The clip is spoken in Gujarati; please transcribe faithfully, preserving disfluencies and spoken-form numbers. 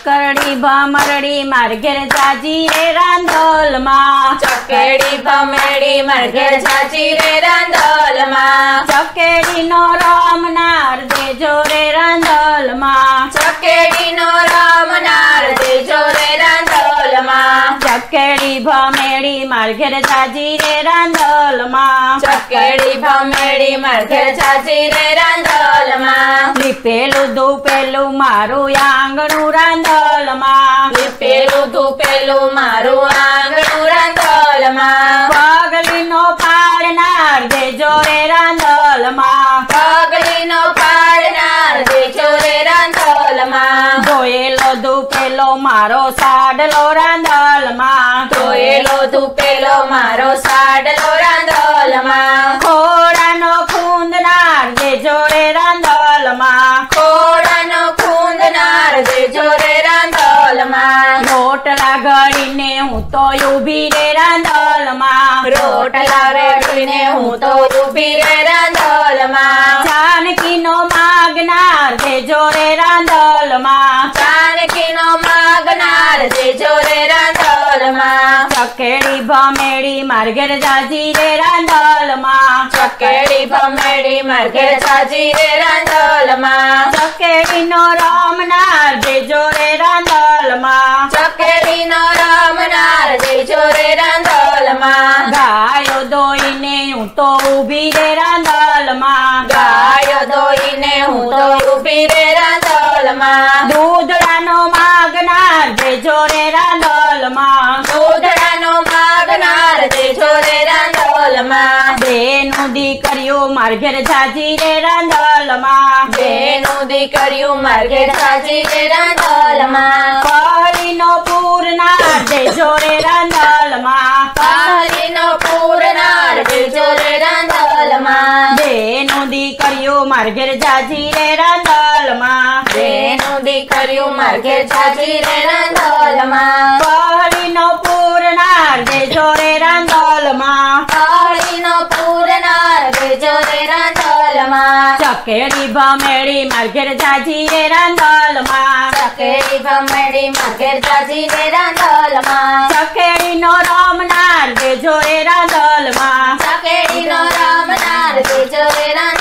ચકરડી ભમરડી માર ઘેર જાજી રે રાંધલ માં ચકેડી ભમરડી માર ઘેર જાજી રે રાંધલ માં ચકેડી નો રમનાર દેજો રે રાંધલ માં ચકેડી નો રમનાર દેજો રે રાંધલ માં ચકેડી ભમેડી માર ઘેર જાજી રે રાંધલ માં ચકેડી ભમરડી માર ઘેર જાજી રે રાંધલ માં લીપેલું ધૂપેલું મારું આંગણું રાંધલ માં લીપેલું ધૂપેલું મારું આંગણું રાંધલ માં પગલી નો પાડનાર દેજો રે રાંધલ માં પગલી નો પાડનાર દેજો રે રાંધલ માં ધોયેલો ધૂપેલો મારો સાડલો રાંધલ માં ધોયેલો ધૂપેલો મારો સાડલો રાંધલ માં ખોડાનો ખૂંદનાર દેજો રે રાંધલ માં ખોડાનો ખૂંદનાર દેજો રે રાંધલ માં રોટલા ઘડીને હું તો ઊભી રે રાંધલ માં રોટલા રેડીને હું તો ઊભી રે રાંધલ માં જાનકીનો માગનાર દેજો રે રાંધલ માં જાનકીનો માગનાર દેજો રે રાંધલ માં ચકેડી ભમેડી માર ઘેર જાજી રે રાંધલ માં ચકેડી ભમરડી માર ઘેર જાજી રે રાંધલ માં ચકેડીનો રમનાર દેજો રે રાંધલ માં ચકેડીનો રમનાર દેજો રે રાંધલ માં ગાયો દોઈને હું તો ઊભી રે રાંધલ માં ગાયો દોઈને હું તો ઊભી રે રાંધલ માં દૂધડાનો માગનાર દેજો રે રાંધલ માં દૂધડાનો માગનાર દેજો રે રાંધલ માં બેનું દીકરીઓ માર ઘેર જાજી રે રાંધલ માં બેનું દીકરીયું માર ઘેર જાજી રે રાંધલ માં પહલીનો પૂરનાર દેજો રે રાંધલ માં પહલીનો પૂરનાર દેજો રે રાંધલ માં બેનું દીકરીઓ માર ઘેર જાજી રે રાંધલ માં બેનું દીકરીયું માર ઘેર જાજી રે રાંધલ માં પહલીનો પૂરનાર દેજો રે રાંધલ માં પહલીનો પૂરનાર દેજો રે રાંધલ માં ચકેડી ભમેડી માર ઘેર જાજી રે રાંધલ માં ચકેડી ભમરડી માર ઘેર જાજી રે રાંધલ માં ચકેડીનો રમનાર દેજો રે રાંધલ માં ચકેડીનો રમનાર દેજો રે રાંધલ